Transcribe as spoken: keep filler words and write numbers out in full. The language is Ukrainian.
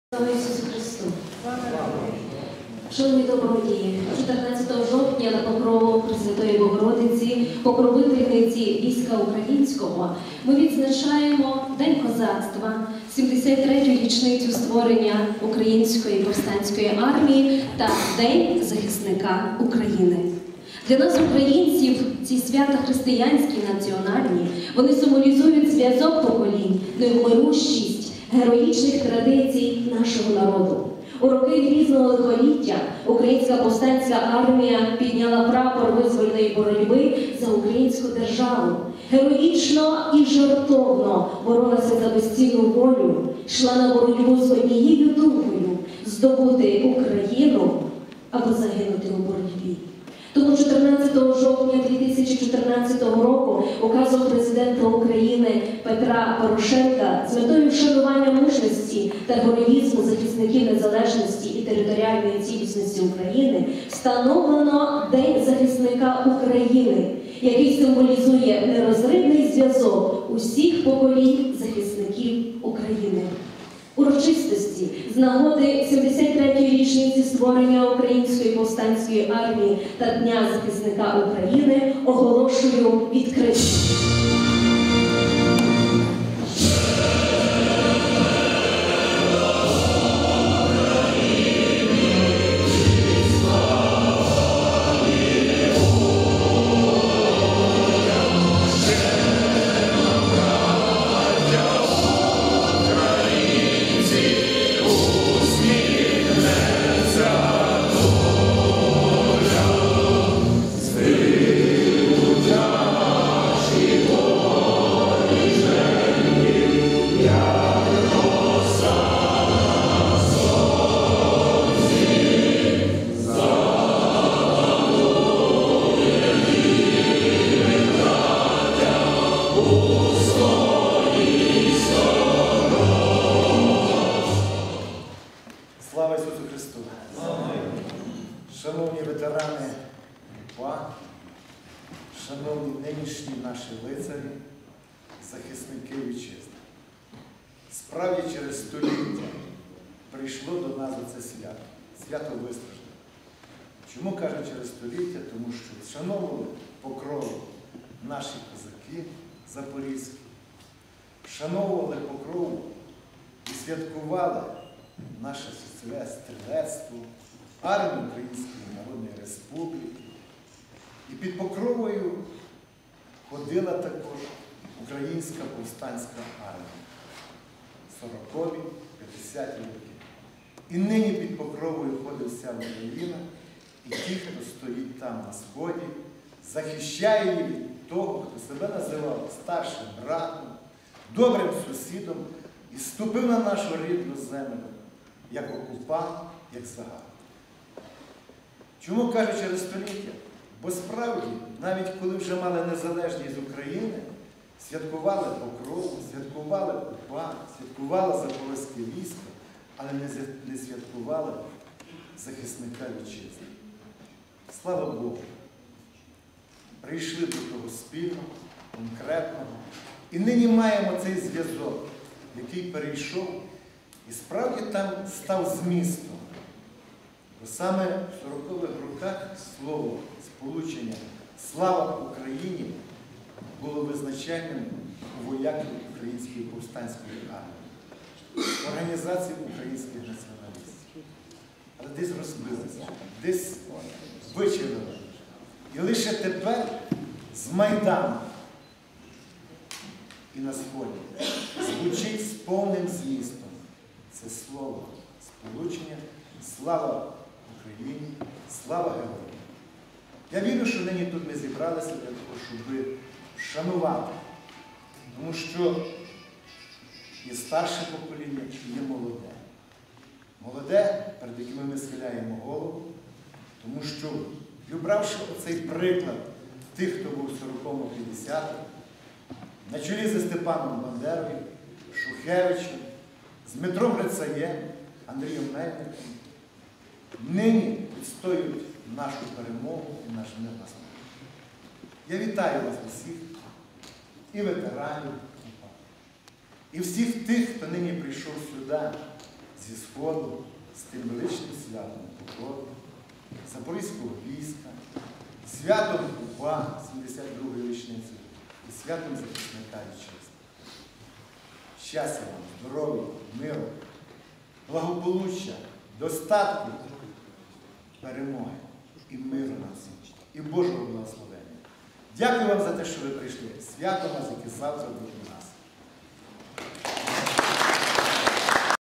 Слава Ісусу Христу! Шановні добродії, чотирнадцятого жовтня на покрову Пресвятої Богородиці, покровительниці війська українського, ми відзначаємо День козацтва, сімдесят третю річницю створення Української повстанської армії та День захисника України. Для нас, українців, ці свята християнські, національні, вони символізують зв'язок поколінь, невмирущість, героїчних традицій нашого народу. У роки Грізного лихоліття Українська повстанська армія підняла прапор визвольної боротьби за українську державу. Героїчно і жертовно боролася за безцінну волю, йшла на боротьбу з однією думкою – здобути Україну або загинути у боротьбі. Тому чотирнадцятого жовтня дві тисячі чотирнадцятого року указом президента України Петра Порошенка з метою вшанування мужності та героїзму захисників незалежності і територіальної цілісності України встановлено День захисника України, який символізує нерозривний зв'язок усіх поколінь захисників України. Урочистості з нагоди сімдесят третьої річниці створення Української повстанської армії та Дня захисника України оголошую відкритим. Слава Ісусу Христу! Шановні ветерани УПА, шановні нинішні наші лицарі, захисники вітчизни. Справді через століття прийшло до нас оце свято, свято виснажне. Чому кажу через століття? Тому що вшановували покрову наші козаки запорізькі, вшановували покрову і святкували наше стрілецтво, армію Української Народної Республіки. І під покровою ходила також Українська повстанська армія. сорокові, п'ятдесяті роки. І нині під покровою ходить вся Україна, і ті, хто стоїть там на сході, захищає її від того, хто себе називав старшим братом, добрим сусідом і ступив на нашу рідну землю, як окупант, як загал. Чому кажу через століття? Бо справді, навіть коли вже мали незалежність України, святкували покрову, святкували УПА, святкували запорозьке військо, але не святкували захисника вітчизни. Слава Богу! Прийшли до того спільного, конкретного. І нині маємо цей зв'язок, який перейшов і справді там став змістом. Бо саме в сорокових роках слово, сполучення «Слава Україні» було визначальним у вояків Української повстанської армії, організації українських націоналістів. Але десь розбилося, десь вичерпали. І лише тепер з Майдану і на Сході звучить з повним змістом це слово сполучення «Слава Україні», «Слава героям». Я вірю, що нині тут ми зібралися для того, щоб вшанувати, тому що є старше покоління і є молоде. Молоде, перед якими ми схиляємо голову, тому що, вибравши оцей приклад тих, хто був в сороковому п'ятдесятому, на чолі зі Степаном Бандерою, Шухевичем, з Дмитром Грицаєм, Андрієм Мельником, нині відстоюють нашу перемогу і наш мир на сході. Я вітаю вас усіх, і ветеранів, і всіх тих, хто нині прийшов сюди зі Сходу з тим величним святом Покрови, Запорізького війська, святом УПА сімдесят другої річниці і святом захисника вітчизни. Щастя вам, здоров'я, миру, благополуччя, достатку, перемоги і миру на всім, і Божого благословення. Дякую вам за те, що ви прийшли. Свято вас, яке завтра буде у нас.